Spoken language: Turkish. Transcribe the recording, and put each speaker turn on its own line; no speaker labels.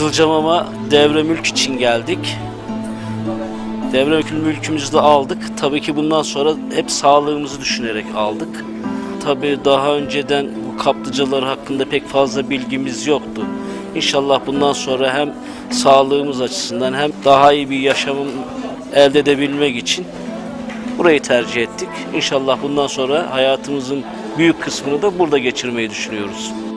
Kızılcamam'a devre mülk için geldik. Devre mülkümüzü de aldık. Tabii ki bundan sonra hep sağlığımızı düşünerek aldık. Tabii daha önceden bu kaplıcalar hakkında pek fazla bilgimiz yoktu. İnşallah bundan sonra hem sağlığımız açısından hem daha iyi bir yaşamı elde edebilmek için burayı tercih ettik. İnşallah bundan sonra hayatımızın büyük kısmını da burada geçirmeyi düşünüyoruz.